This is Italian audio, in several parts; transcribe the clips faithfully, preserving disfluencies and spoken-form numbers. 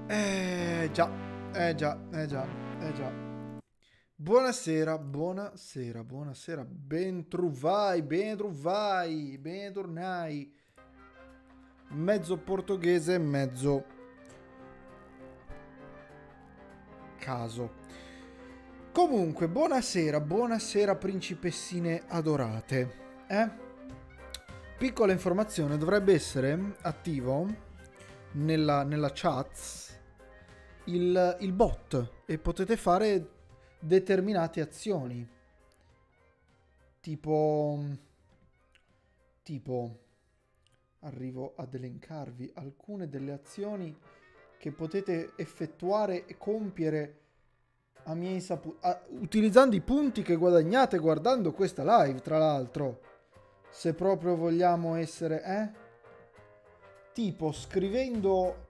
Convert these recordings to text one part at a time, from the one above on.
Eh già, eh già, eh già, eh già. Buonasera, buonasera, buonasera, bentrovai, bentrovai, bentornai. Mezzo portoghese, mezzo caso. Comunque, buonasera, buonasera principessine adorate. Eh? Piccola informazione, dovrebbe essere attivo nella, nella chat il, il bot e potete fare determinate azioni. Tipo... Tipo... Arrivo ad elencarvi alcune delle azioni che potete effettuare e compiere a mia insaputa, utilizzando i punti che guadagnate guardando questa live, tra l'altro. Se proprio vogliamo essere, eh? Tipo scrivendo...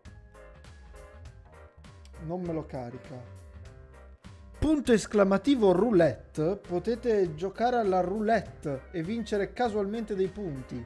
Non me lo carica. Punto esclamativo roulette. Potete giocare alla roulette e vincere casualmente dei punti.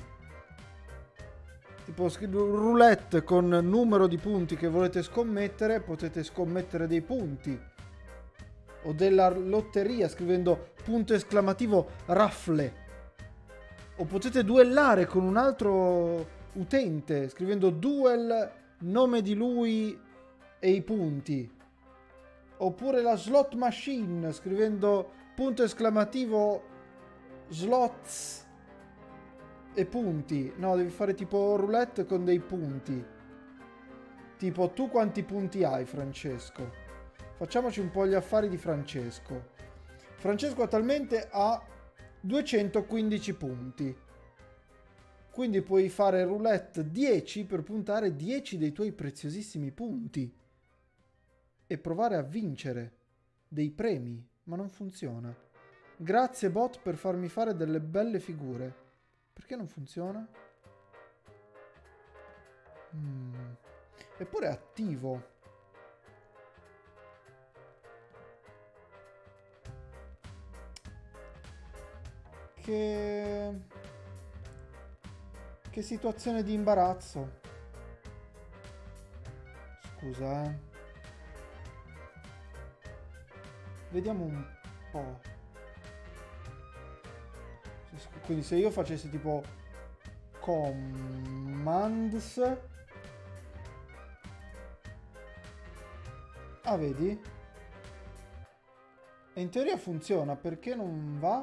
Tipo roulette con numero di punti che volete scommettere, potete scommettere dei punti. O della lotteria scrivendo punto esclamativo raffle. O potete duellare con un altro utente scrivendo duel, nome di lui e i punti. Oppure la slot machine scrivendo punto esclamativo slots e punti. No, devi fare tipo roulette con dei punti. Tipo, tu quanti punti hai, Francesco? Facciamoci un po' gli affari di Francesco. Francesco attualmente ha duecentoquindici punti. Quindi puoi fare roulette dieci per puntare dieci dei tuoi preziosissimi punti. E provare a vincere dei premi. Ma non funziona. Grazie bot per farmi fare delle belle figure. Perché non funziona? Mm. Eppure è attivo. Che... Che situazione di imbarazzo. Scusa, eh. Vediamo un po'. Quindi se io facessi tipo commands. Ah, vedi? E in teoria funziona, perché non va?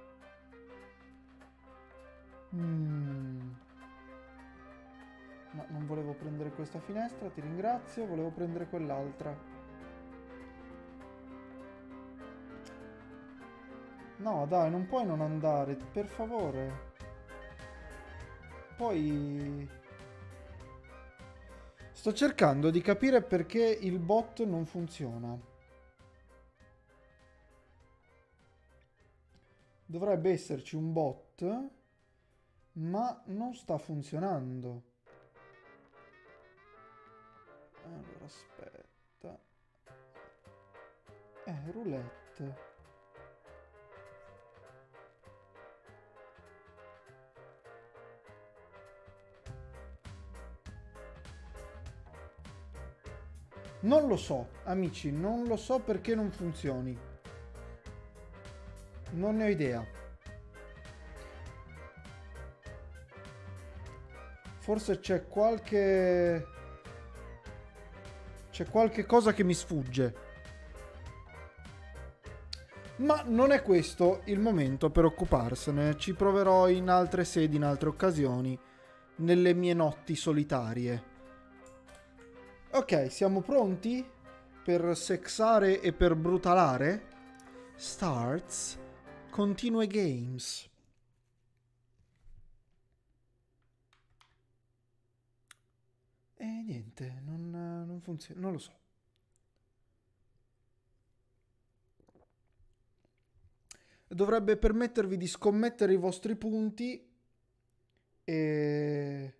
Mm. No, non volevo prendere questa finestra, ti ringrazio, volevo prendere quell'altra. No, dai, non puoi non andare, per favore. Poi... Sto cercando di capire perché il bot non funziona. Dovrebbe esserci un bot, ma non sta funzionando. Allora, aspetta. Eh, roulette. Non lo so, amici, non lo so perché non funzioni. Non ne ho idea. Forse c'è qualche... C'è qualche cosa che mi sfugge. Ma non è questo il momento per occuparsene. Ci proverò in altre sedi, in altre occasioni, nelle mie notti solitarie. Ok, siamo pronti per sexare e per brutalare? Starts Continue Games. E niente, non, non funziona, non lo so. Dovrebbe permettervi di scommettere i vostri punti e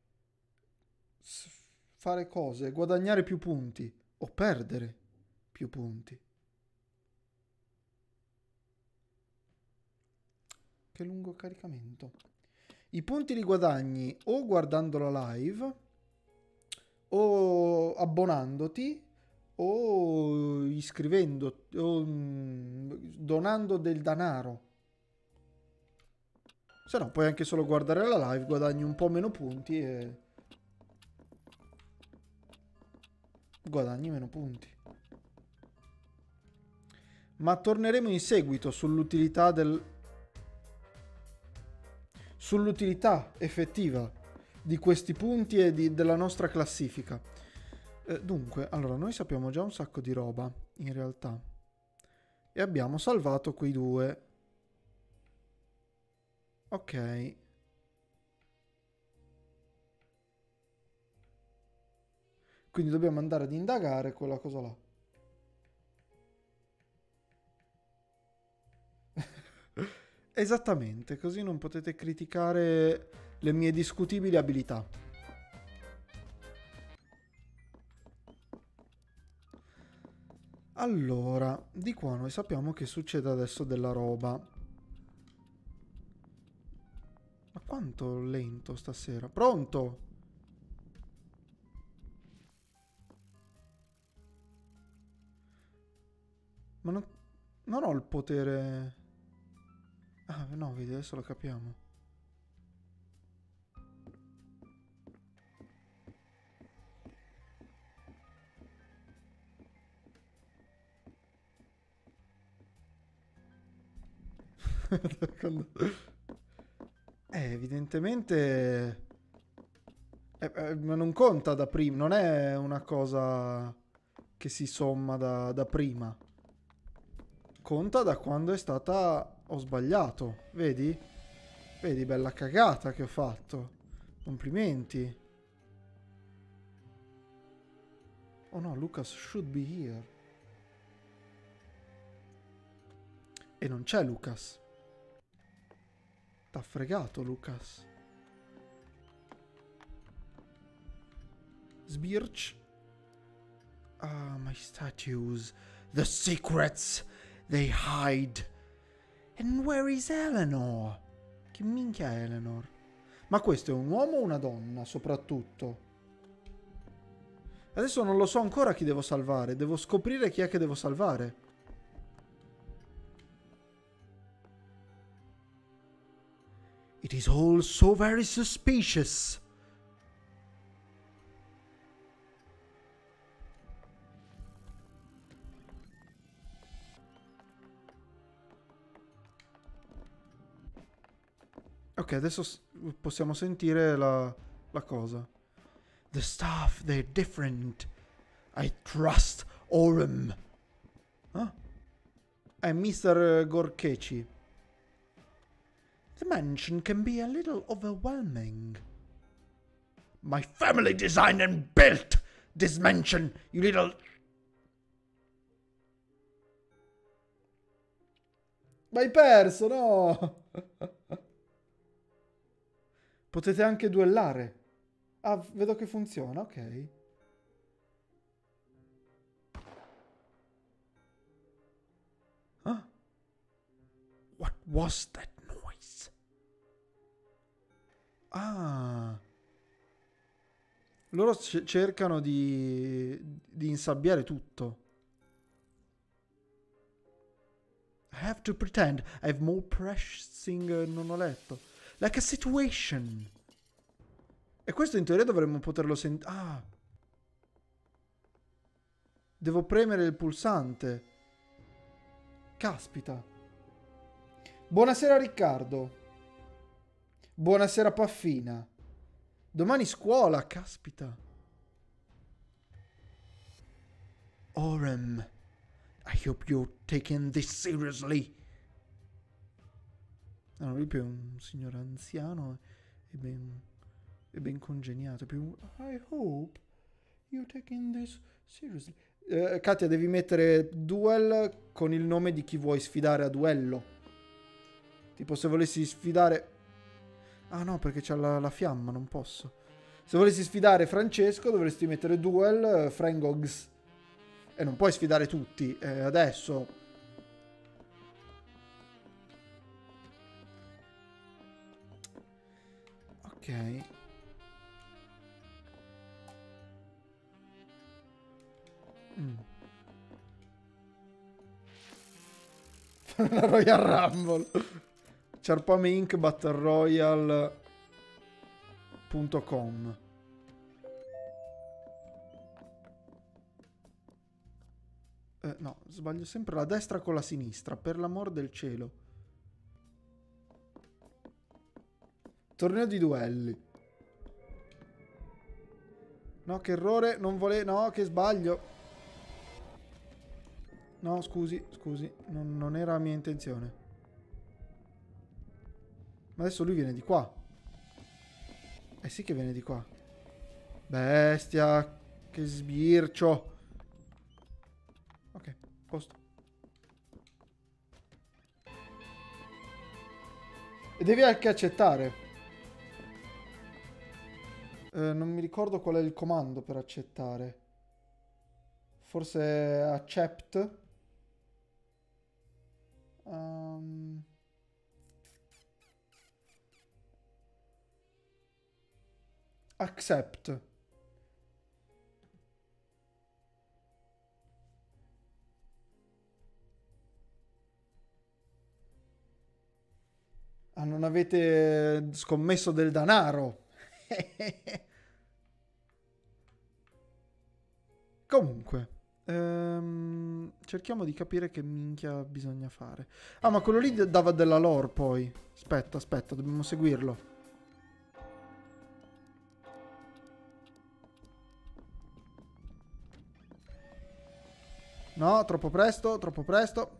fare cose, guadagnare più punti o perdere più punti. Che lungo caricamento. I punti li guadagni o guardando la live o abbonandoti o iscrivendo o mm, donando del denaro. Se no puoi anche solo guardare la live, guadagni un po' meno punti e guadagni meno punti. Ma torneremo in seguito sull'utilità del sull'utilità effettiva di questi punti e di, della nostra classifica. Eh, dunque, allora, noi sappiamo già un sacco di roba, in realtà. E abbiamo salvato quei due. Ok. Quindi dobbiamo andare ad indagare quella cosa là. Esattamente, così non potete criticare le mie discutibili abilità. Allora, di qua noi sappiamo che succede adesso della roba. Ma quanto lento stasera? Pronto? Ma non, non ho il potere... Ah, no, vedi, adesso lo capiamo. Eh, evidentemente... Eh, eh, ma non conta da prima, non è una cosa che si somma da, da prima. Conta da quando è stata... Ho sbagliato, vedi? Vedi, bella cagata che ho fatto. Complimenti. Oh no, Lucas should be here. E non c'è Lucas. T'ha fregato Lucas. Sbirch. Ah, my statues. The secrets they hide. And where is Eleanor? Che minchia è Eleanor? Ma questo è un uomo o una donna, soprattutto? Adesso non lo so ancora chi devo salvare. Devo scoprire chi è che devo salvare. It is all so very suspicious. Ok, adesso possiamo sentire la, la cosa. The staff, they're different. I trust Orem. Ah? È mister Gorkechi. The mansion can be a little overwhelming. My family designed and built this mansion, you little... Ma hai perso, no? Potete anche duellare. Ah, vedo che funziona, ok. Huh? What was that noise? Ah. Loro c- cercano di, di insabbiare tutto. I have to pretend I have more pressing... Uh, non ho letto. Like a situation. E questo in teoria dovremmo poterlo sentire. Ah. Devo premere il pulsante. Caspita. Buonasera Riccardo. Buonasera Paffina. Domani scuola, caspita. Orem, I hope you're taking this seriously. No, lui più è un signore anziano e ben, e ben congegnato. Più I hope you're taking this seriously. Eh, Katia, devi mettere duel con il nome di chi vuoi sfidare a duello. Tipo se volessi sfidare... Ah no, perché c'è la, la fiamma, non posso. Se volessi sfidare Francesco dovresti mettere duel uh, Frangogs. E non puoi sfidare tutti. Eh, adesso... Ok. Mm. La Royal Rumble. Ciarpame Inc Battle Royale punto com. Eh, no, sbaglio sempre la destra con la sinistra, per l'amor del cielo. Torneo di duelli. No, che errore, non vole... No, che sbaglio. No, scusi, scusi, non, non era la mia intenzione. Ma adesso lui viene di qua. Eh sì che viene di qua. Bestia, che sbircio. Ok, posto. E devi anche accettare. Eh, non mi ricordo qual è il comando per accettare. Forse accept. Um... Accept. Ah, non avete scommesso del denaro. Comunque, ehm, cerchiamo di capire che minchia bisogna fare. Ah, ma quello lì dava della lore poi. Aspetta, aspetta, dobbiamo seguirlo. No, troppo presto, troppo presto.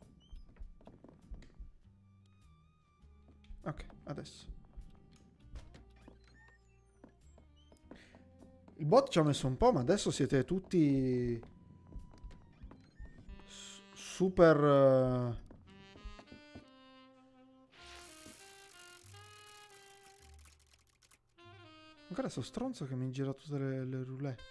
Ok, adesso. Il bot ci ha messo un po', ma adesso siete tutti super... Uh... Ancora sto stronzo che mi gira tutte le, le roulette.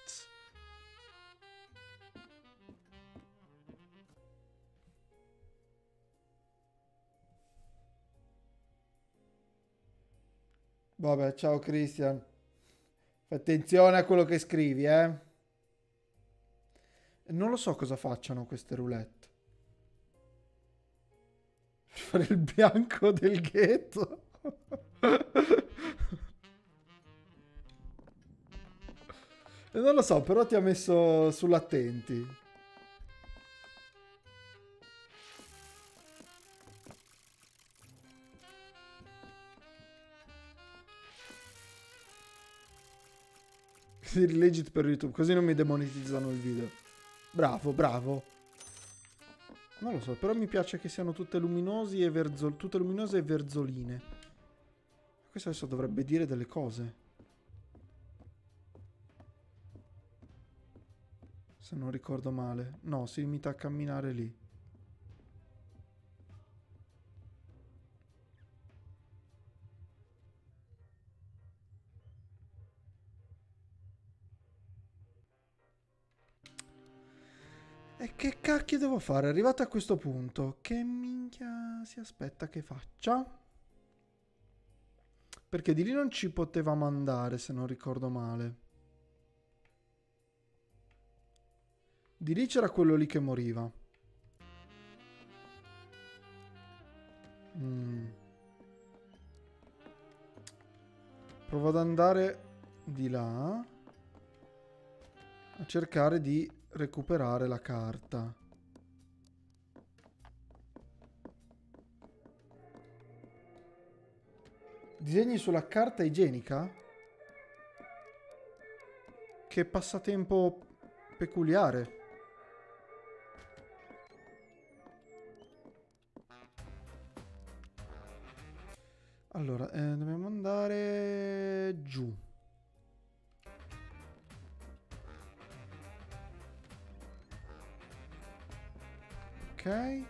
Vabbè, ciao Christian. Fai attenzione a quello che scrivi, eh. Non lo so cosa facciano queste roulette. Per fare il bianco del ghetto. Non lo so, però ti ha messo sull'attenti. Legit per YouTube, così non mi demonetizzano il video. Bravo, bravo. Non lo so, però mi piace che siano tutte luminosi e verzol tutte luminose e verzoline. Questo adesso dovrebbe dire delle cose. Se non ricordo male. No, si limita a camminare lì. E che cacchio devo fare? Arrivato a questo punto, che minchia si aspetta che faccia? Perché di lì non ci potevamo andare, se non ricordo male. Di lì c'era quello lì che moriva. Mm. Provo ad andare di là a cercare di recuperare la carta. Disegni sulla carta igienica? Che passatempo peculiare. Allora, eh, dobbiamo andare giù. Ok.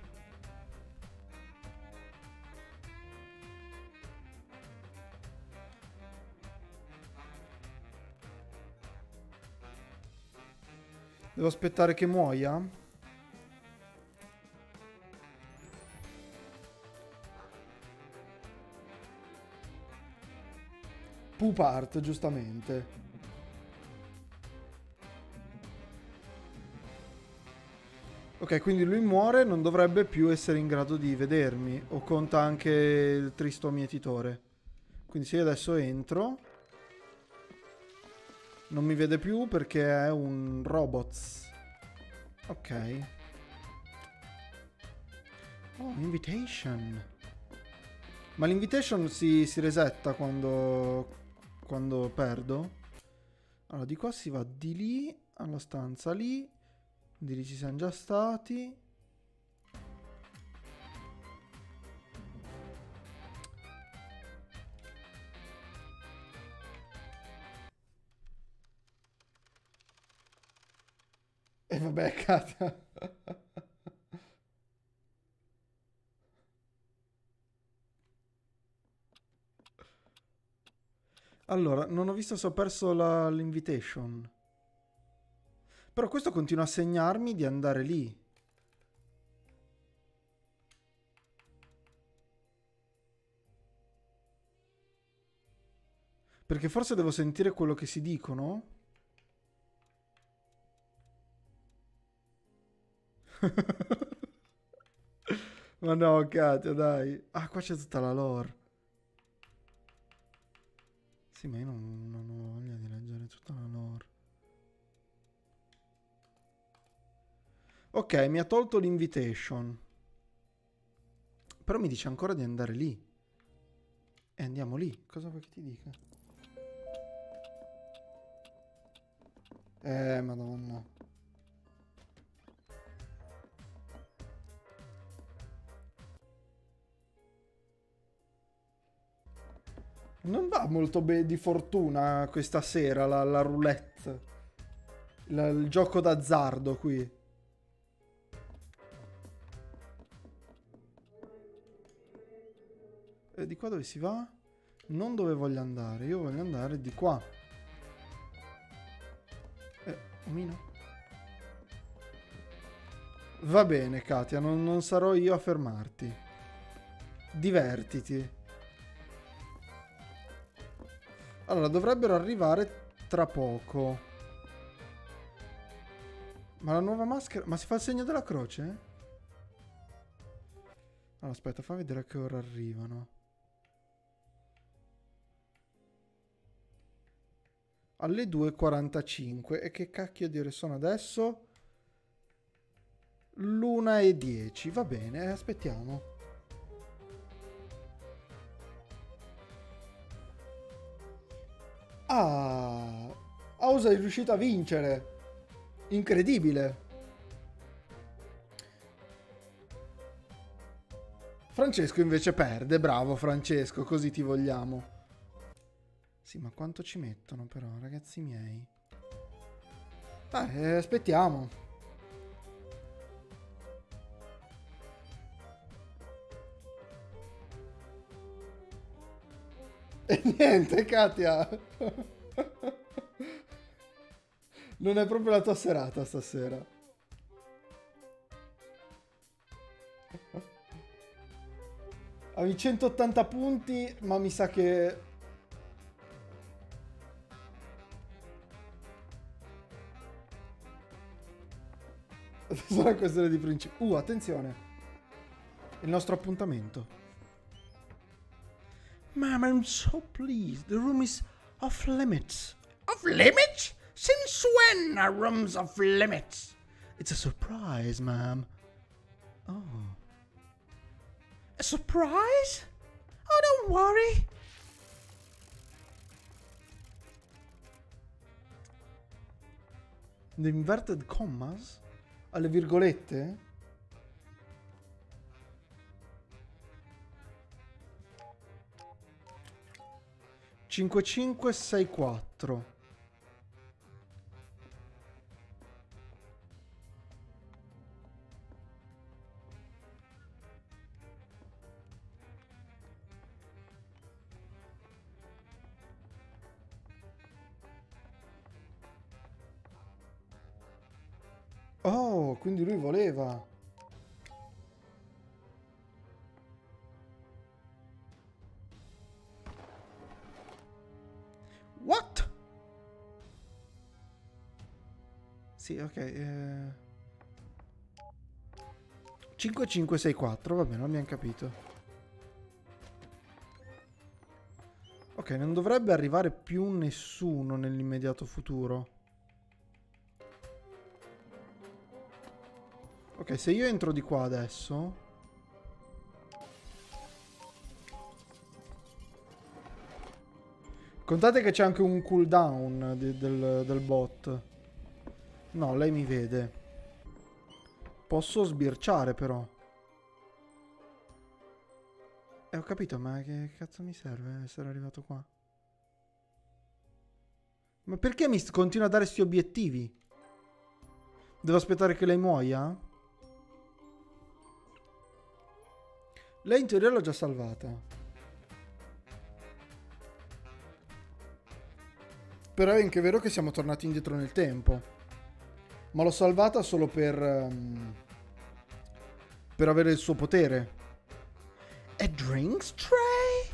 Devo aspettare che muoia? Poop art, giustamente. Ok, quindi lui muore, non dovrebbe più essere in grado di vedermi. O conta anche il tristo mietitore. Quindi se io adesso entro, non mi vede più perché è un robot. Ok. Oh, invitation. Ma l'invitation si, si resetta quando, quando perdo? Allora, di qua si va di lì alla stanza lì. Di lì ci siamo già stati. E vabbè, Katia. Allora, non ho visto se ho perso la- l'invitation. Però questo continua a segnarmi di andare lì. Perché forse devo sentire quello che si dicono? Ma no, Katia, dai. Ah, qua c'è tutta la lore. Sì, ma io non, non ho voglia di leggere tutta la lore. Ok, mi ha tolto l'invitation. Però mi dice ancora di andare lì. E andiamo lì. Cosa vuoi che ti dica? Eh, madonna. Non va molto bene di fortuna questa sera la, la roulette. La- il gioco d'azzardo qui. E di qua dove si va? Non dove voglio andare. Io voglio andare di qua. Eh, omino. Va bene, Katia, non, non sarò io a fermarti. Divertiti. Allora, dovrebbero arrivare tra poco. Ma la nuova maschera... Ma si fa il segno della croce? Allora, aspetta, fammi vedere a che ora arrivano. Alle due e quarantacinque. E che cacchio di ore sono adesso? L'una e dieci. Va bene, aspettiamo. Ah, Ausa è riuscito a vincere. Incredibile. Francesco invece perde. Bravo Francesco, così ti vogliamo. Sì, ma quanto ci mettono però, ragazzi miei? Dai, aspettiamo. E niente, Katia. Non è proprio la tua serata stasera. Avevi centottanta punti, ma mi sa che... sarà questione di principio. Uh, attenzione. Il nostro appuntamento. Ma'am, I'm so pleased. The room is off limits. Off limits? Since when are rooms off limits? It's a surprise, ma'am. Oh. A surprise? Oh, don't worry. The inverted commas? Alle virgolette? cinque cinque sei quattro. Oh, quindi lui voleva. What? Sì, ok. Eh... cinque cinque sei quattro, va bene, abbiamo capito. Ok, non dovrebbe arrivare più nessuno nell'immediato futuro. Ok, se io entro di qua adesso... Contate che c'è anche un cooldown di, del, del bot. No, lei mi vede. Posso sbirciare però. E ho capito, ma che cazzo mi serve essere arrivato qua? Ma perché mi continua a dare questi obiettivi? Devo aspettare che lei muoia? Lei in teoria l'ho già salvata. Però è anche vero che siamo tornati indietro nel tempo. Ma l'ho salvata solo per... Um, per avere il suo potere. A drinks tray?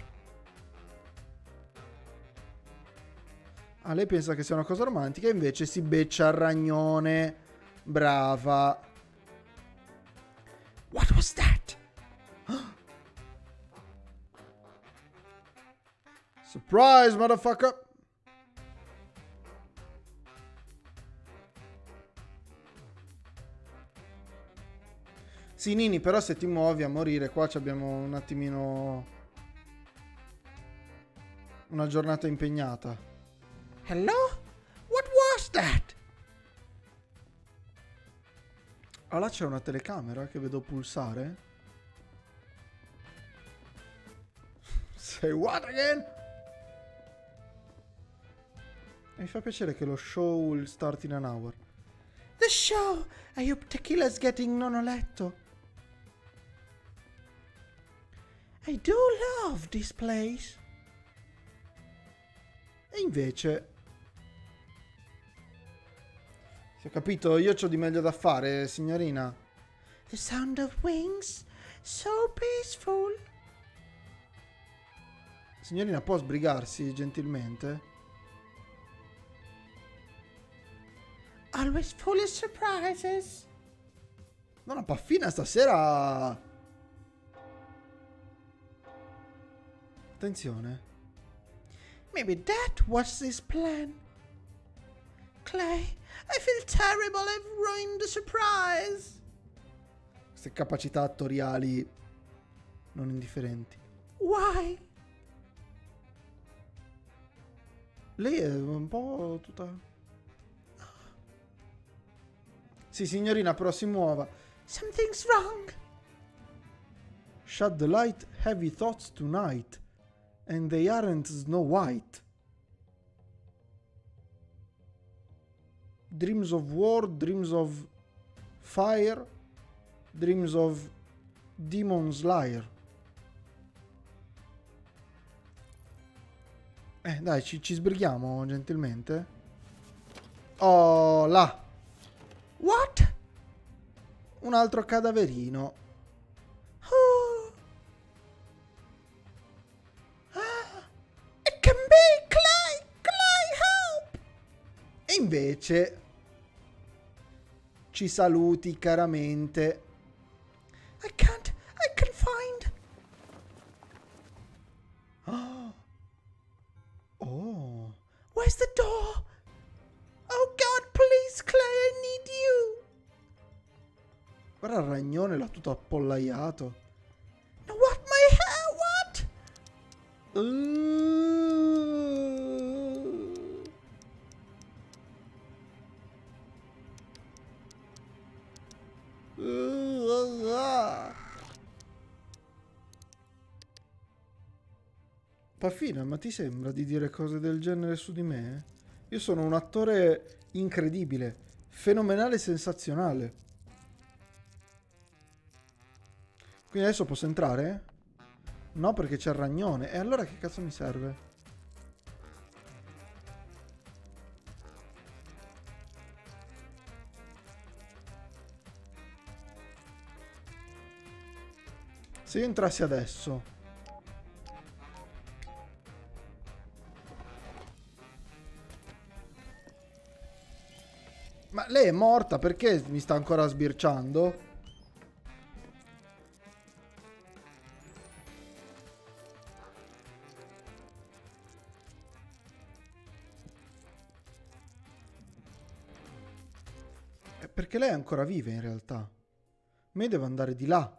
Ah, lei pensa che sia una cosa romantica, invece si beccia il ragnone. Brava. What was that? Surprise, motherfucker! Sì, Nini, però se ti muovi a morire qua ci abbiamo un attimino una giornata impegnata. Hello? What was that? Ah, là c'è una telecamera che vedo pulsare. Say what again? E mi fa piacere che lo show will start in an hour. The show! I hope Tequila's getting nonoletto. I do love this place. E invece... Si è capito? Io c'ho di meglio da fare, signorina. The sound of wings. So peaceful. Signorina, può sbrigarsi gentilmente? Always full of surprises. No, la Paffina stasera... Attenzione. Maybe that was his plan. Clay, I feel terrible, I've ruined the surprise. Queste capacità attoriali non indifferenti. Why? Lei è un po' tutta... Sì, signorina, però si muova. Something's wrong. Shut the light, heavy thoughts tonight. And they aren't Snow White. Dreams of war, dreams of fire, dreams of demon slayer. Eh, dai, ci, ci sbrighiamo gentilmente. Oh, là. What? Un altro cadaverino. Oh. Ah. It can be Clay! Clay, help! E invece ci saluti caramente. I can't, I can find. Oh. Oh. Where's the door? Oh God, please, Clay, I need you. Guarda il ragnone, l'ha tutto appollaiato. No, what, my hair, what? Uh. Uh, uh. Paffina, ma ti sembra di dire cose del genere su di me? Io sono un attore incredibile, fenomenale e sensazionale. Quindi adesso posso entrare? No, perché c'è il ragnone. E allora che cazzo mi serve? Se io entrassi adesso... Ma lei è morta, perché mi sta ancora sbirciando? Perché lei è ancora viva in realtà. Me devo andare di là.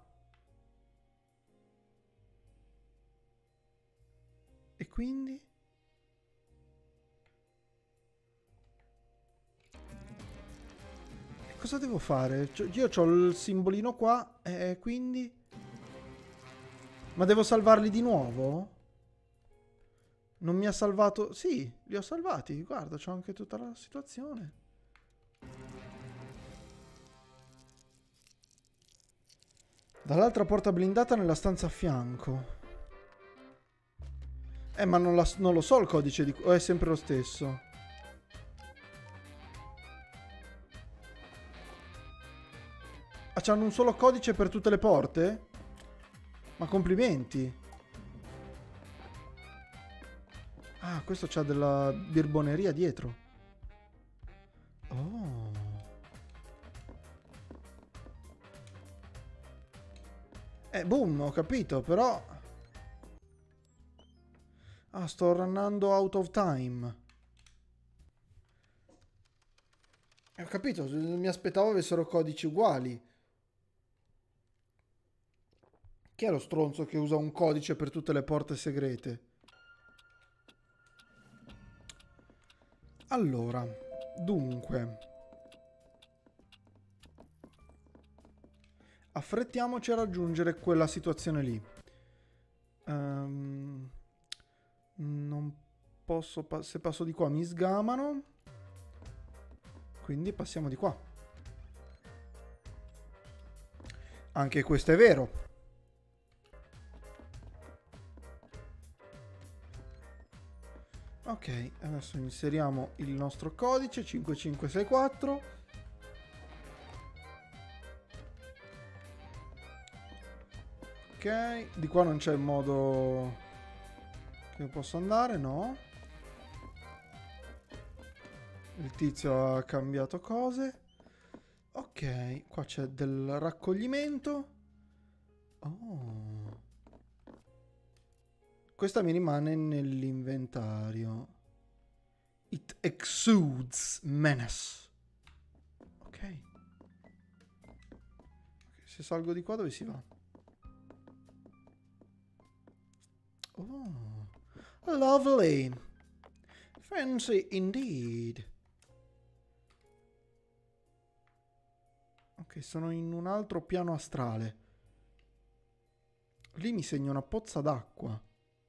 E quindi? E cosa devo fare? Cioè, io ho il simbolino qua e quindi? Ma devo salvarli di nuovo? Non mi ha salvato... Sì, li ho salvati. Guarda, c'ho anche tutta la situazione. Dall'altra porta blindata nella stanza a fianco. Eh, ma non, la, non lo so il codice di... O è sempre lo stesso? Ah, c'hanno un solo codice per tutte le porte? Ma complimenti. Ah, questo c'ha della birboneria dietro. Oh. Eh, boom, ho capito, però... Ah, sto runnando out of time. Eh, ho capito, mi aspettavo avessero codici uguali. Chi è lo stronzo che usa un codice per tutte le porte segrete? Allora, dunque... Affrettiamoci a raggiungere quella situazione lì. Um, non posso... Pa- se passo di qua mi sgamano. Quindi passiamo di qua. Anche questo è vero. Ok, adesso inseriamo il nostro codice cinque cinque sei quattro. Ok, di qua non c'è modo che posso andare, no? Il tizio ha cambiato cose. Ok, qua c'è del raccoglimento. Oh. Questa mi rimane nell'inventario. It exudes menace. Ok. Se salgo di qua dove si va? Oh. Lovely. Fancy indeed. Ok, sono in un altro piano astrale. Lì mi segna una pozza d'acqua.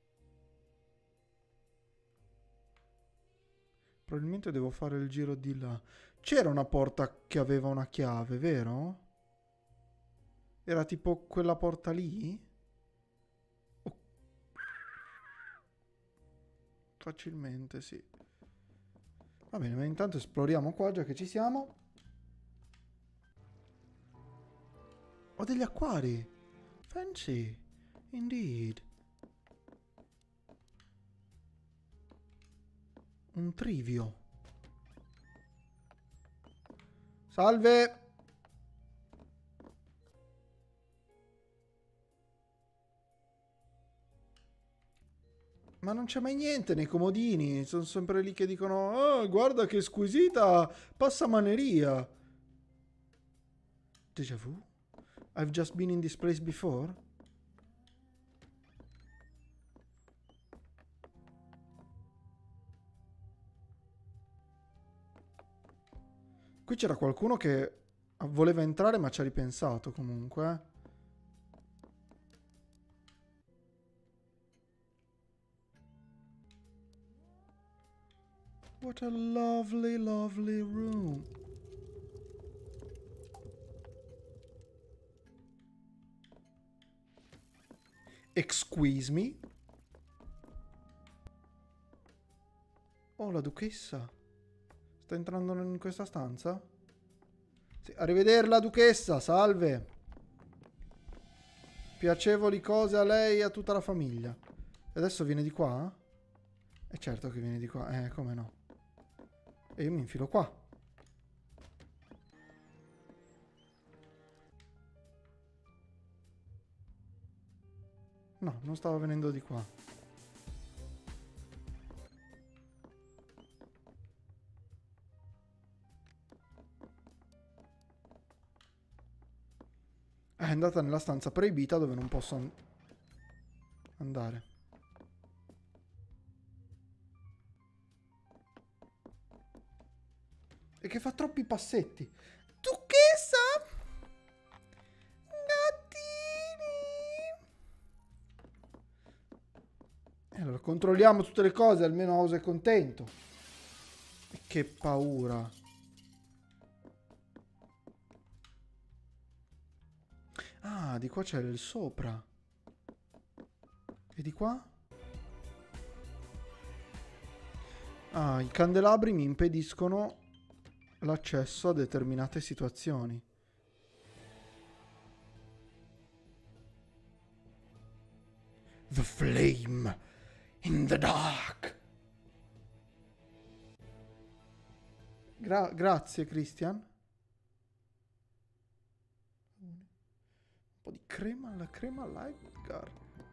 Probabilmente devo fare il giro di là. C'era una porta che aveva una chiave, vero? Era tipo quella porta lì? Oh. Facilmente, sì. Va bene, ma intanto esploriamo qua, già che ci siamo. Ho degli acquari. Fancy. Indeed. Un trivio. Salve. Ma non c'è mai niente nei comodini. Sono sempre lì che dicono: oh, guarda che squisita passamaneria. Déjà vu? I've just been in this place before. Qui c'era qualcuno che voleva entrare ma ci ha ripensato comunque. What a lovely, lovely room. Excuse me? Oh, la duchessa. Sta entrando in questa stanza? Sì, arrivederla, duchessa, salve. Piacevoli cose a lei e a tutta la famiglia. E adesso viene di qua? E eh certo che viene di qua, eh, come no. E io mi infilo qua. No, non stava venendo di qua. È andata nella stanza proibita dove non posso an- andare. E che fa troppi passetti. Tu che sa? Gattini. E allora controlliamo tutte le cose, almeno House è contento. E che paura. Ah, di qua c'è il sopra. E di qua? Ah, i candelabri mi impediscono l'accesso a determinate situazioni. The flame in the dark. Gra- grazie, Christian. Un po' di crema alla crema Lifeguard.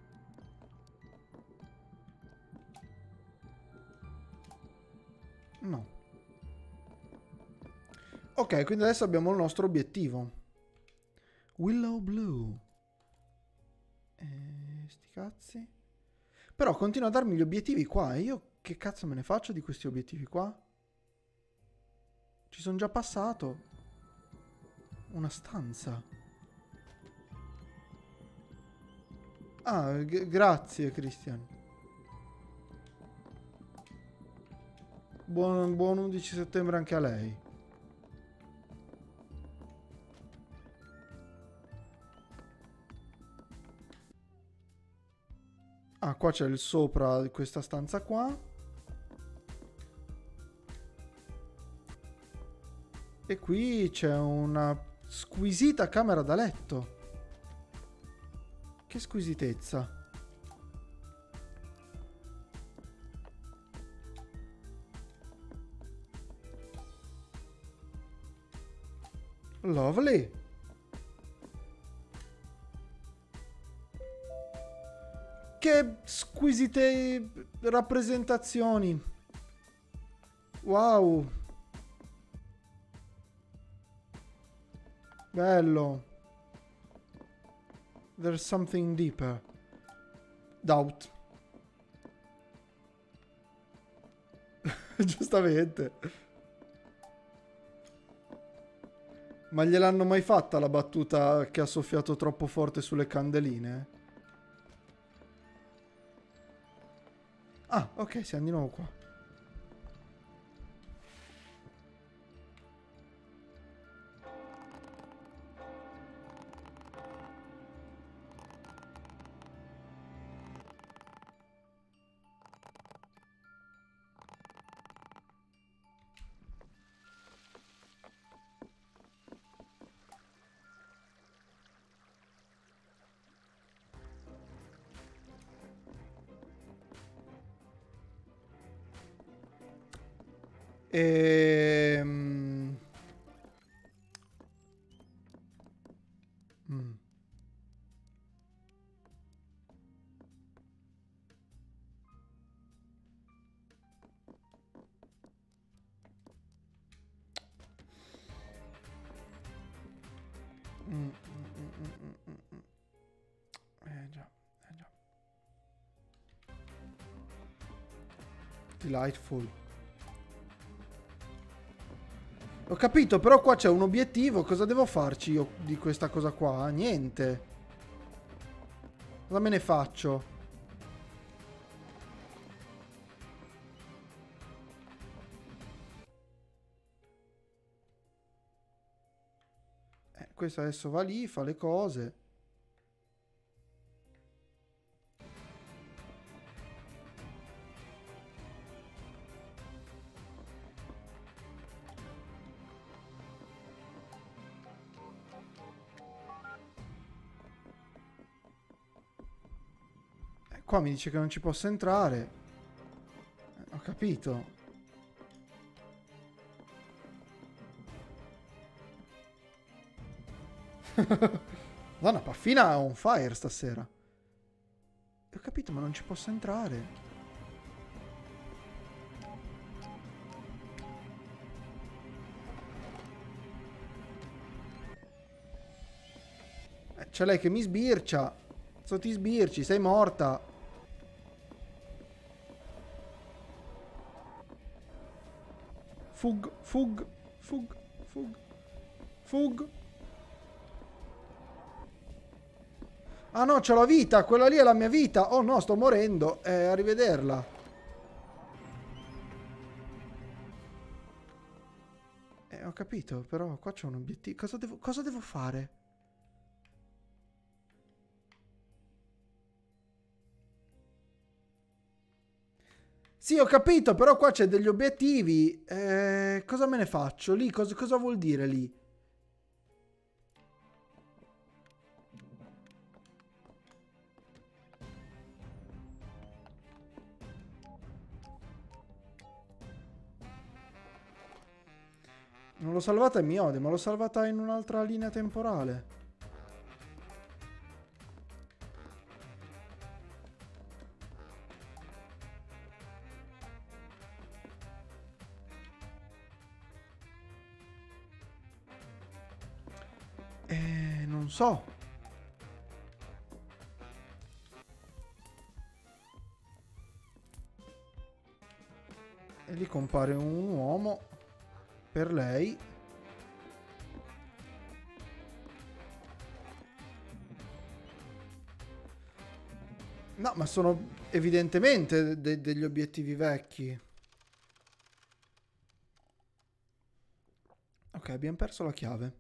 No. Ok, quindi adesso abbiamo il nostro obiettivo. Willow Blue. Eh, sti cazzi. Però continua a darmi gli obiettivi qua. E io che cazzo me ne faccio di questi obiettivi qua? Ci sono già passato. Una stanza. Ah, g- grazie, Christian. Buon, buon undici settembre anche a lei. Ah, qua c'è il sopra di questa stanza qua. E qui c'è una squisita camera da letto. Che squisitezza. Lovely. Che squisite rappresentazioni. Wow. Bello. There's something deeper. Doubt. Giustamente. Ma gliel'hanno mai fatta la battuta che ha soffiato troppo forte sulle candeline? Ah, ok, siamo di nuovo qua. Ehm... Mm. Mm, mm, mm, mm, mm, mm. Eh già, eh già. Delightful. Ho capito, però qua c'è un obiettivo. Cosa devo farci io di questa cosa qua? Niente. Cosa me ne faccio? Eh, questo adesso va lì, fa le cose. Eh, qua mi dice che non ci posso entrare. Eh, ho capito. Madonna, Paffina è on fire stasera. Ho capito, ma non ci posso entrare. c'è lei che mi sbircia. Cazzo ti sbirci, sei morta. Fug, fug, fug, fug, fug. Ah no, c'ho la vita, quella lì è la mia vita. Oh no, sto morendo. Eh, arrivederla. Eh, ho capito, però qua c'è un obiettivo. Cosa devo, cosa devo fare? Sì, ho capito, però qua c'è degli obiettivi. Eh, cosa me ne faccio? Lì, cosa, cosa vuol dire lì? Non l'ho salvata in Miode, ma l'ho salvata in un'altra linea temporale. Eh, non so. E lì compare un uomo per lei. No, ma sono evidentemente de- degli obiettivi vecchi. Ok, abbiamo perso la chiave.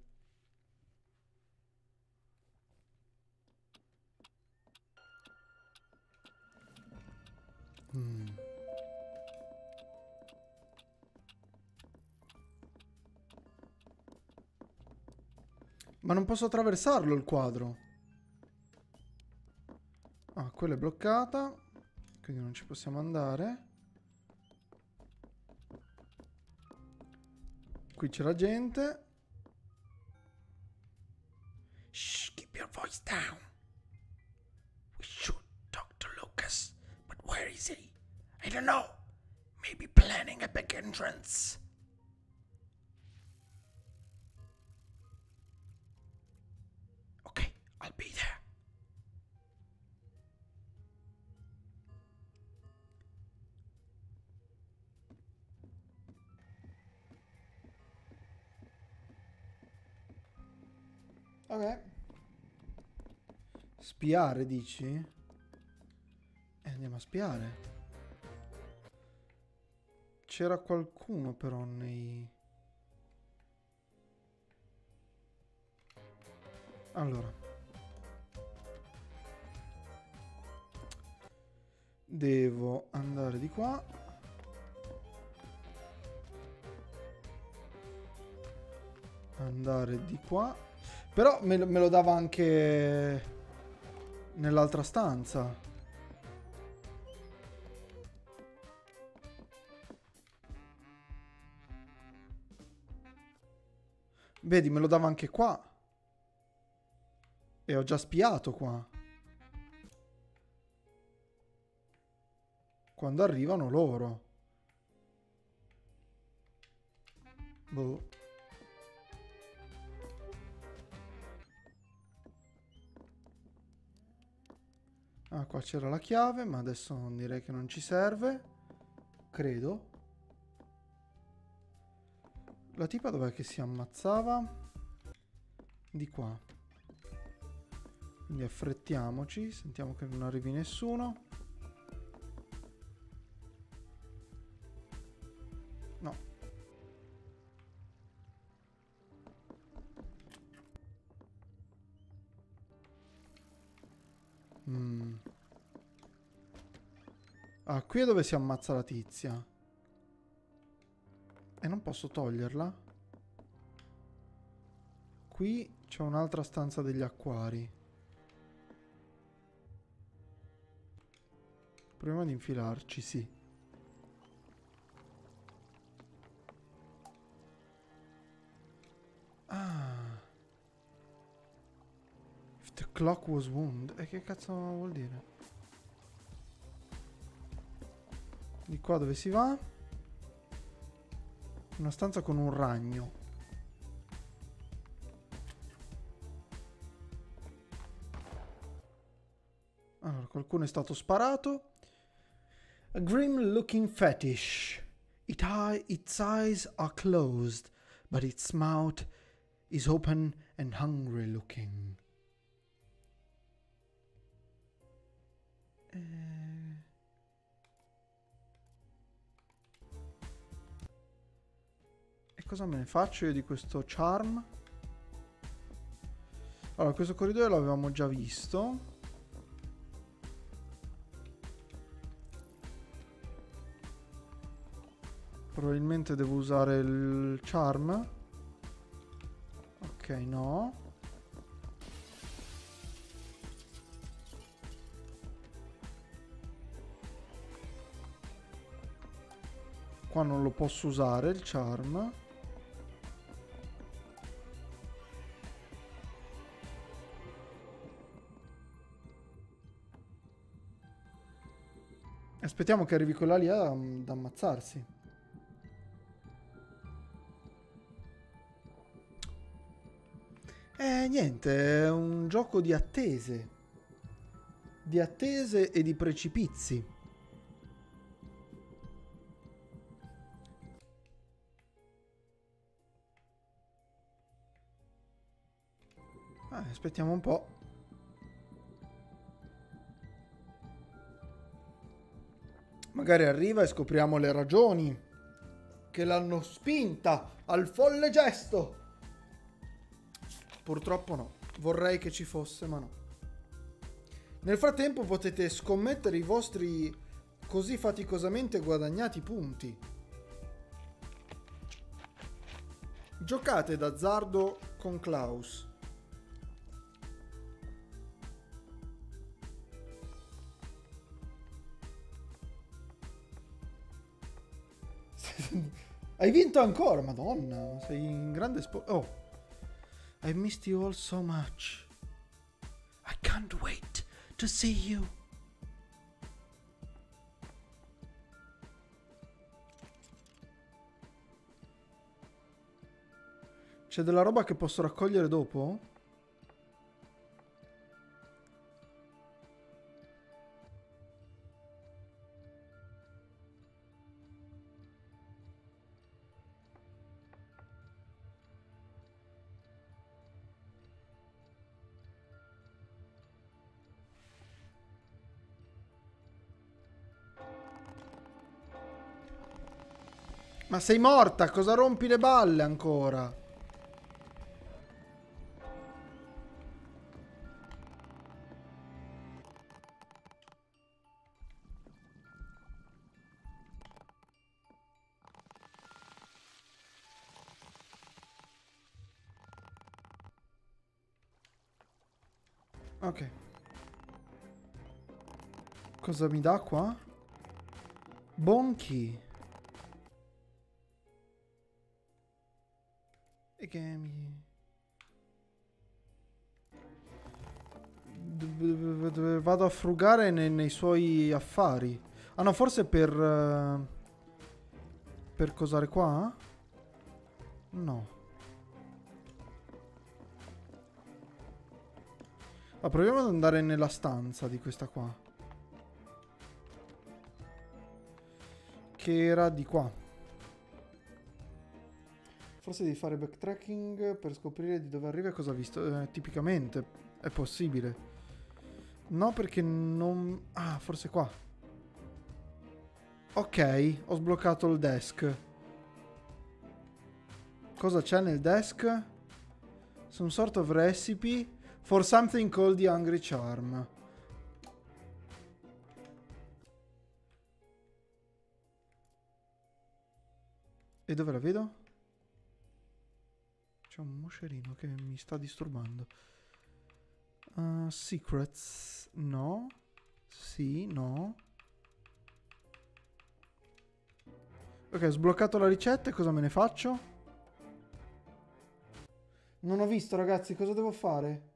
Mm. Ma non posso attraversarlo il quadro. Ah, quella è bloccata. Quindi non ci possiamo andare. Qui c'è la gente. Shh, keep your voice down. We should talk to Lucas. But where is he? I don't know. Maybe planning a back entrance. Okay, I'll be there. Ok. Spiare, dici? Eh, andiamo a spiare. C'era qualcuno però nei... Allora. Devo andare di qua. Andare di qua. Però me lo, me lo dava anche nell'altra stanza. Vedi, me lo dava anche qua. E ho già spiato qua. Quando arrivano loro. Boh. Ah, qua c'era la chiave, ma adesso non direi che non ci serve. Credo. La tipa dov'è che si ammazzava? Di qua. Quindi affrettiamoci, sentiamo che non arrivi nessuno. No. Mm. Ah, qui è dove si ammazza la tizia. E non posso toglierla? Qui c'è un'altra stanza degli acquari. Proviamo ad infilarci, sì. Ah. If the clock was wound. E che cazzo vuol dire? Di qua dove si va? Una stanza con un ragno. Allora, qualcuno è stato sparato. A grim looking fetish. It eye, its eyes are closed, but its mouth is open and hungry looking. Eh... E cosa me ne faccio io di questo charm? Allora, questo corridoio l'avevamo già visto. Probabilmente devo usare il charm. Ok, no. Qua non lo posso usare il charm. Aspettiamo che arrivi quella lì ad ammazzarsi. Eh, niente, è un gioco di attese. Di attese e di precipizi. Eh, aspettiamo un po'. Magari arriva e scopriamo le ragioni che l'hanno spinta al folle gesto. Purtroppo no. Vorrei che ci fosse, ma no. Nel frattempo potete scommettere i vostri così faticosamente guadagnati punti. Giocate d'azzardo con Klaus. Hai vinto ancora, madonna. Sei in grande sport. Oh. I missed you all so much. I can't wait to see you. C'è della roba che posso raccogliere dopo? Ma sei morta? Cosa rompi le balle ancora? Ok. Cosa mi dà qua? Bonchi. E che mi... Vado a frugare nei, nei suoi affari. Ah no, forse per... Uh, per cosare qua? No. Ah, proviamo ad andare nella stanza di questa qua. Che era di qua. Forse devi fare backtracking per scoprire di dove arriva e cosa ha visto. Eh, tipicamente è possibile. No, perché non... Ah, forse qua. Ok, ho sbloccato il desk. Cosa c'è nel desk? Some sort of recipe for something called the Hungry Charm. E dove la vedo? C'è un moscerino che mi sta disturbando. Uh, secrets. No. Sì, no. Ok, ho sbloccato la ricetta e cosa me ne faccio? Non ho visto, ragazzi, cosa devo fare?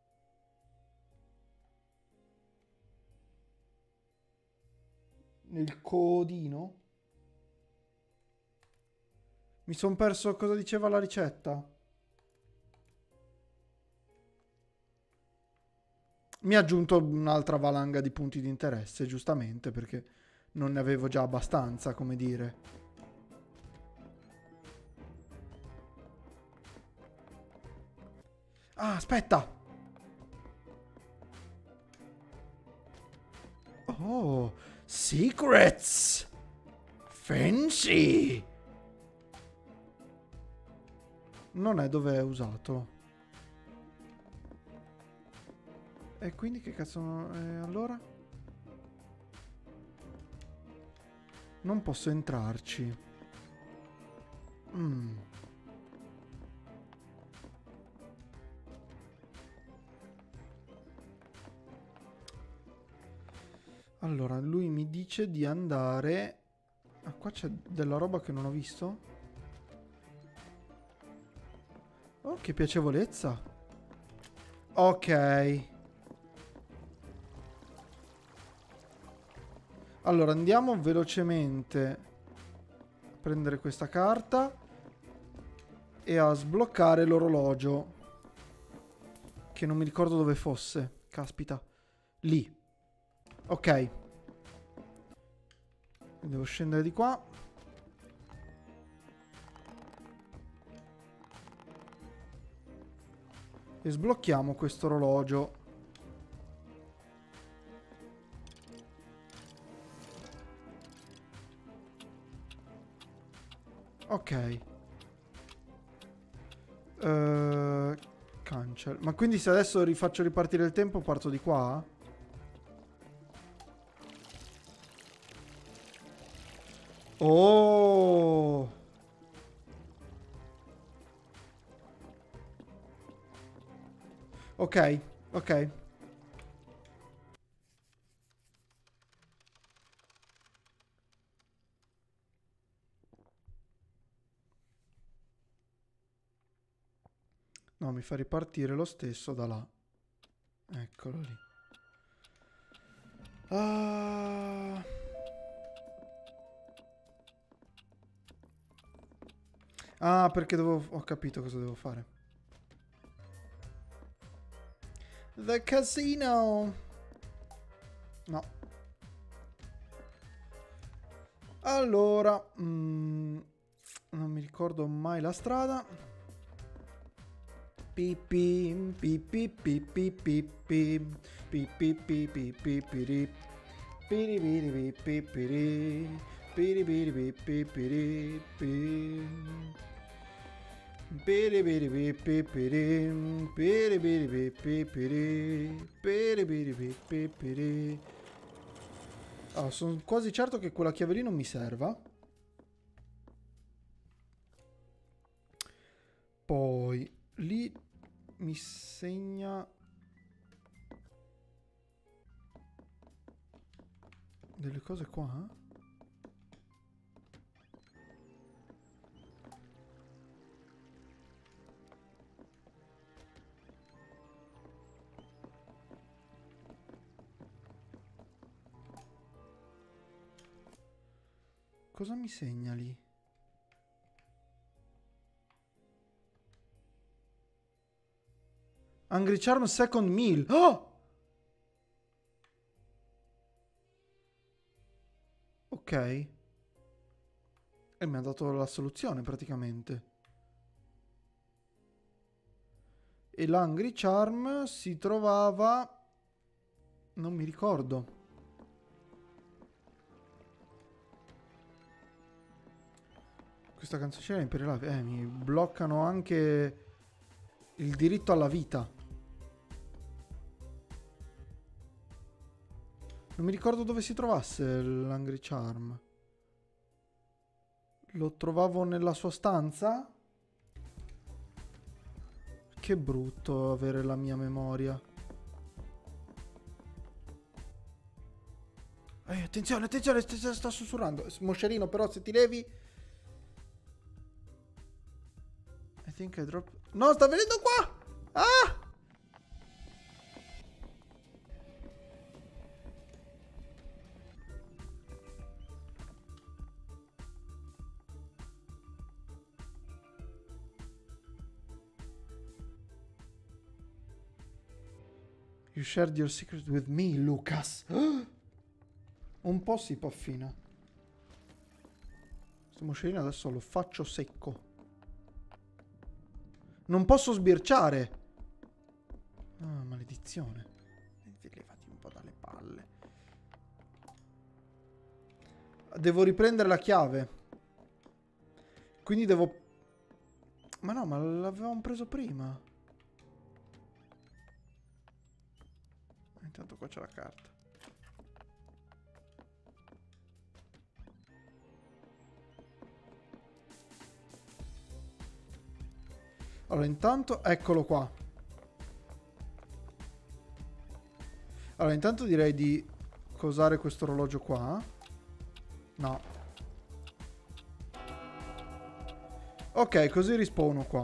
Nel codino? Mi sono perso cosa diceva la ricetta. Mi ha aggiunto un'altra valanga di punti di interesse, giustamente, perché non ne avevo già abbastanza, come dire. Ah, aspetta! Oh, secrets! Fancy! Non è dove è usato. E quindi che cazzo... Eh, allora? Non posso entrarci. Mm. Allora, lui mi dice di andare... Ah, qua c'è della roba che non ho visto? Oh, che piacevolezza. Ok. Allora, andiamo velocemente a prendere questa carta e a sbloccare l'orologio. Che non mi ricordo dove fosse. Caspita. Lì. Ok. Devo scendere di qua. E sblocchiamo questo orologio. Ok. Uh, cancel. Ma quindi se adesso rifaccio ripartire il tempo parto di qua? Oh! Ok, ok. No, mi fa ripartire lo stesso da là. Eccolo lì. Ah... ah, perché devo... ho capito cosa devo fare. The casino! No. Allora... Mm, non mi ricordo mai la strada. Pipi, pipi, pipi, pipi, pipi, pipi, pipi, piribiri, pipiri, piribiri, pipiri, piribiri, pipiri, piribiri, pipiri, piribiri, pipiri. Ah, sono quasi certo che quella chiave lì non mi serva. Poi lì mi segna delle cose qua. Cosa mi segna lì? Angry Charm Second Meal. Oh! Ok. E mi ha dato la soluzione praticamente. E l'Angry Charm si trovava... non mi ricordo. Questa canzoncina per la... Eh, mi bloccano anche il diritto alla vita. Non mi ricordo dove si trovasse l'Angry Charm. Lo trovavo nella sua stanza? Che brutto avere la mia memoria. Eh, attenzione, attenzione, sta, sta sussurrando. Moscerino, però, se ti levi... I think I drop... No, sta venendo qua! Ah! You shared your secret with me, Lucas. Un po' sì, Paffina. Questo moscerino adesso lo faccio secco. Non posso sbirciare. Ah, maledizione. Levati un po' dalle palle. Devo riprendere la chiave. Quindi devo... Ma no, ma l'avevamo preso prima. Intanto qua c'è la carta. Allora, intanto, eccolo qua. Allora, intanto direi di cosare questo orologio qua. No. Ok, così rispawno qua.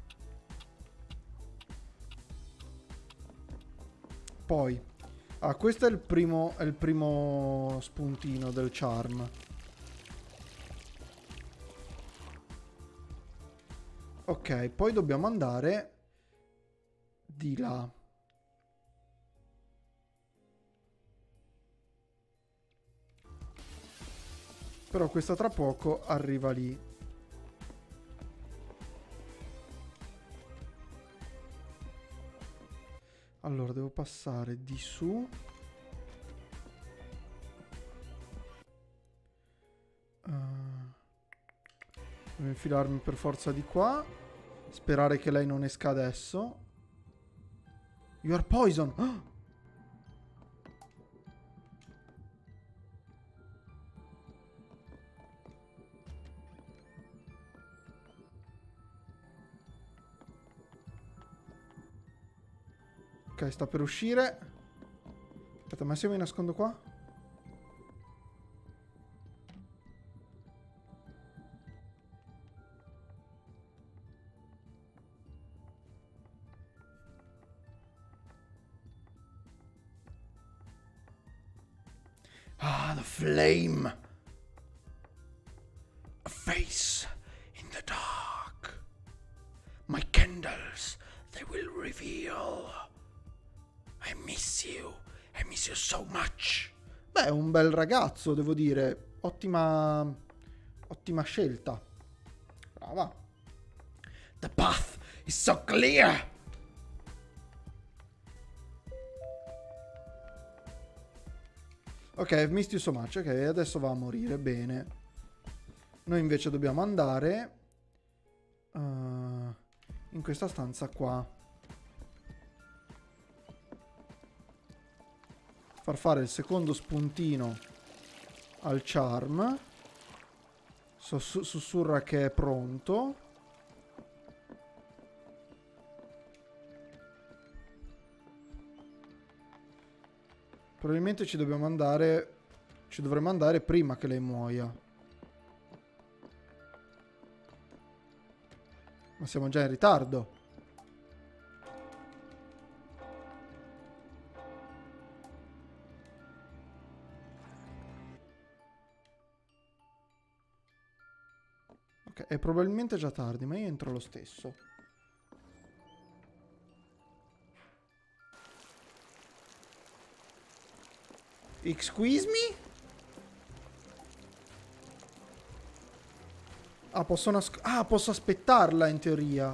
Poi. Ah, questo è il primo, è il primo spuntino del charm. Ok, poi dobbiamo andare di là. Però questa tra poco arriva lì. Allora, devo passare di su. Uh, devo infilarmi per forza di qua. Sperare che lei non esca adesso. You are poison! Oh! Ok, sta per uscire. Aspetta, ma se io mi nascondo qua? Ah, the flame. A face in the dark. My candles, they will reveal. I miss you. I miss you so much. Beh, è un bel ragazzo, devo dire. Ottima... Ottima scelta. Brava. The path is so clear. Ok, I've missed you so much. Ok, adesso va a morire. Bene. Noi invece dobbiamo andare... Uh, in questa stanza qua. Far fare il secondo spuntino al charm. Sus- sussurra che è pronto. Probabilmente ci dobbiamo andare. Ci dovremmo andare prima che lei muoia. Ma siamo già in ritardo. Ok, è probabilmente già tardi, ma io entro lo stesso. Excuse me? Ah, posso nasc- Ah, posso aspettarla in teoria.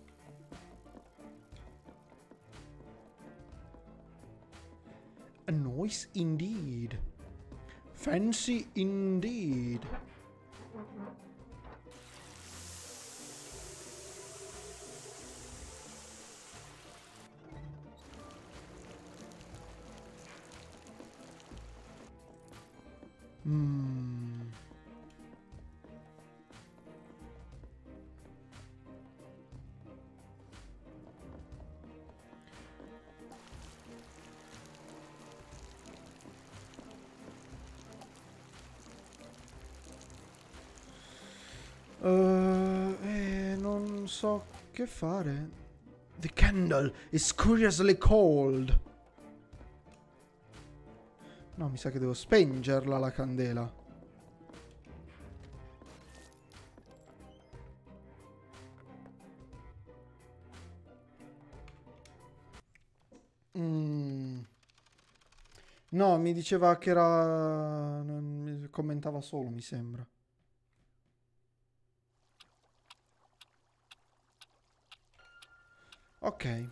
A noise indeed. Fancy indeed. Mm. Uh, eh, non so che fare. The candle is curiously cold. No, mi sa che devo spengerla la candela. Mm. No, mi diceva che era... non- commentava solo, mi sembra. Ok.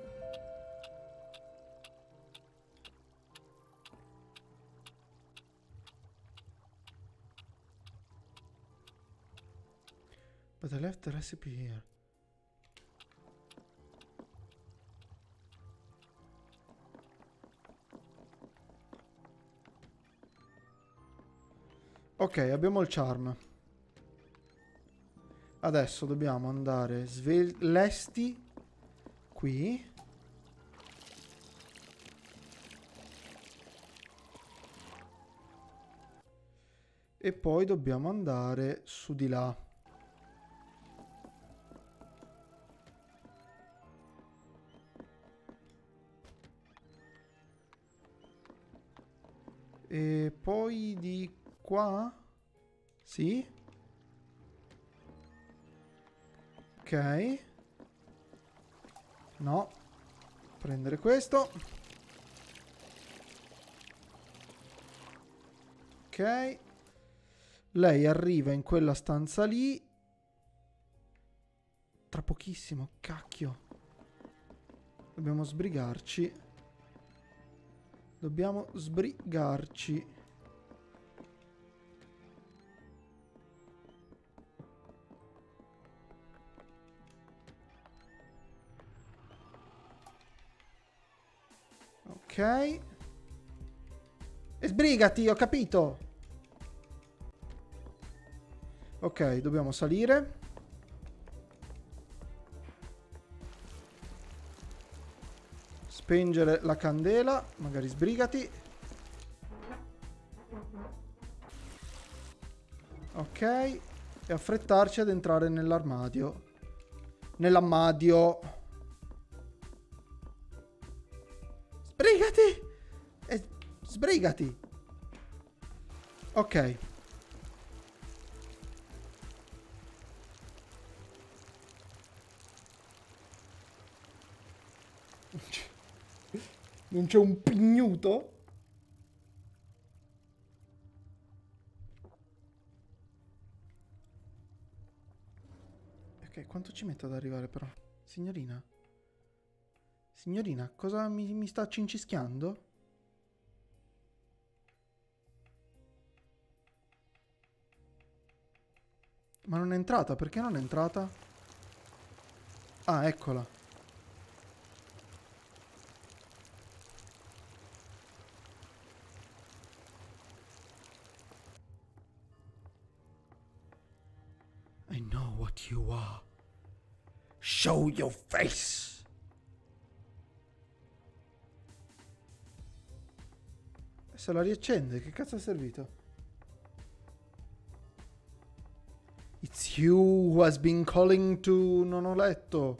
But I left the recipe here. Ok, abbiamo il charm. Adesso dobbiamo andare lesti qui. E poi dobbiamo andare su di là. E poi di qua? Sì? Ok. No. Prendere questo. Ok. Lei arriva in quella stanza lì. Tra pochissimo, cacchio. Dobbiamo sbrigarci. Dobbiamo sbrigarci. Ok. E sbrigati, ho capito. Ok, dobbiamo salire. Spengere la candela. Magari sbrigati. Ok. E affrettarci ad entrare nell'armadio. Nell'armadio. Sbrigati. E sbrigati. Ok. Non c'è un pignuto? Ok, quanto ci metto ad arrivare però? Signorina? Signorina, cosa mi, mi sta cincischiando? Ma non è entrata, perché non è entrata? Ah, eccola. I know what you are. Show your face! Se la riaccende, che cazzo è servito? It's you who has been calling to... Non ho letto.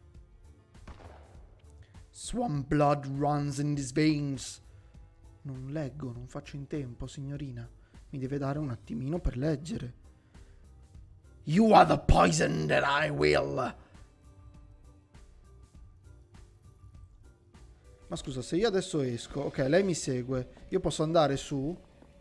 Swamp blood runs in these veins. Non leggo, non faccio in tempo, signorina. Mi deve dare un attimino per leggere. You are the poison that I will. Ma scusa, se io adesso esco... Ok, lei mi segue. Io posso andare su?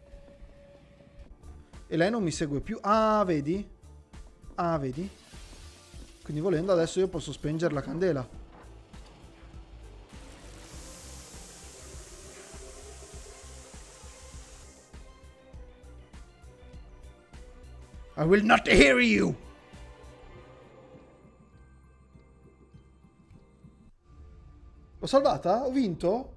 E lei non mi segue più. Ah, vedi? Ah, vedi? Quindi volendo adesso io posso spengere la candela. I will not hear you! L'ho salvata? Ho vinto?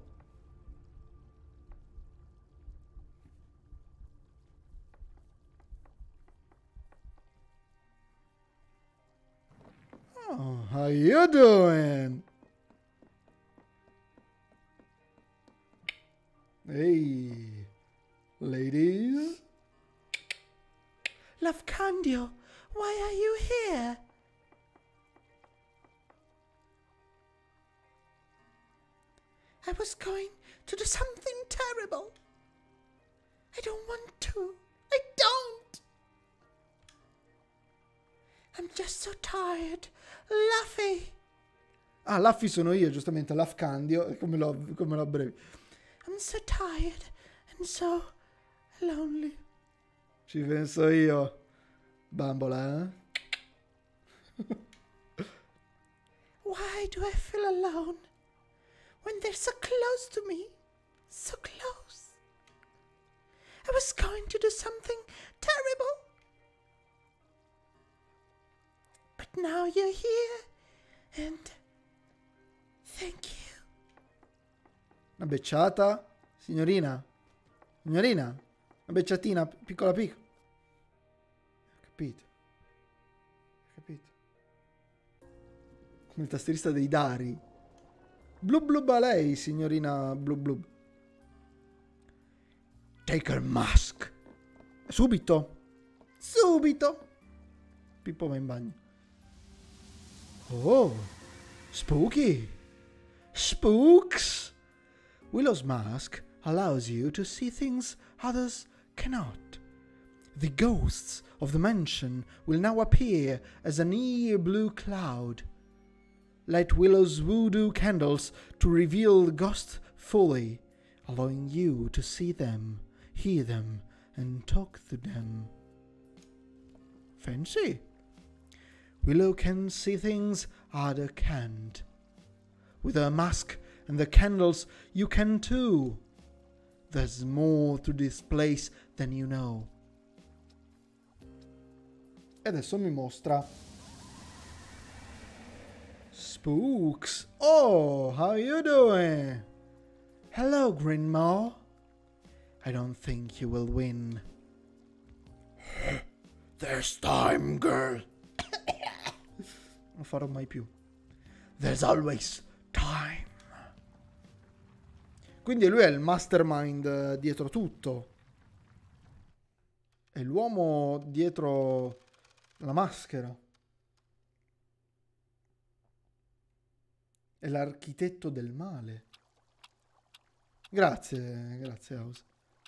Oh, how you doing? Hey, ladies. Lafcandio, why are you here? I was going to do something terrible. I don't want to. I don't. I'm just so tired. Luffy. Ah, Luffy sono io, giustamente. Lafcandio, come lo, come lo abbrevi. I'm so tired and so lonely. Ci penso io, bambola, eh? Why do I feel alone when they're so close to me? So close. I was going to do something terrible. But now you're here and thank you. Una becciata? Signorina? Signorina? Una becciatina piccola piccola. Ho capito. Ho capito. Come il tastierista dei Dari. Blub blub a lei, signorina blub blub. Take her mask. Subito. Subito. Pippo va in bagno. Oh. Spooky. Spooks. Willow's mask allows you to see things others cannot. The ghosts of the mansion will now appear as a near blue cloud. Light Willow's voodoo candles to reveal the ghosts fully, allowing you to see them, hear them, and talk to them. Fancy. Willow can see things other can't. With her mask and the candles, you can too. There's more to this place than you know. E adesso mi mostra Spooks. Oh, how you doing? Hello, Grandma. I don't think you will win. There's time, girl. Non farò mai più. There's always time. Quindi lui è il mastermind dietro tutto. È l'uomo dietro la maschera. È l'architetto del male. Grazie, grazie House.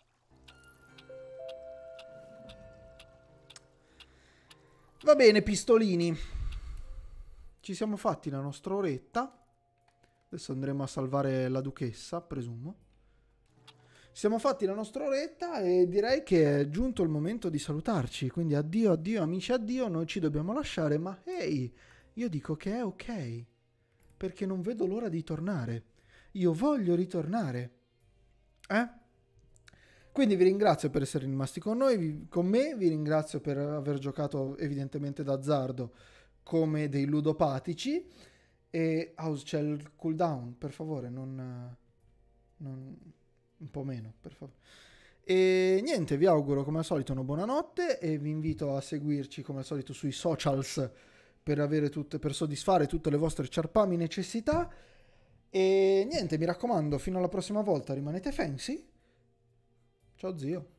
Va bene, pistolini. Ci siamo fatti la nostra oretta. Adesso andremo a salvare la duchessa, presumo. Ci siamo fatti la nostra oretta e direi che è giunto il momento di salutarci. Quindi addio, addio, amici, addio. Noi ci dobbiamo lasciare, ma ehi, io dico che è ok. Perché non vedo l'ora di tornare. Io voglio ritornare. Eh? Quindi vi ringrazio per essere rimasti con noi, vi, con me. Vi ringrazio per aver giocato evidentemente d'azzardo come dei ludopatici. E House, c'è il cooldown, per favore, non, non un po' meno, per favore. E niente, vi auguro come al solito una buona notte e vi invito a seguirci come al solito sui socials per avere tutte, per soddisfare tutte le vostre ciarpami necessità. E niente, mi raccomando, fino alla prossima volta rimanete fancy. Ciao zio.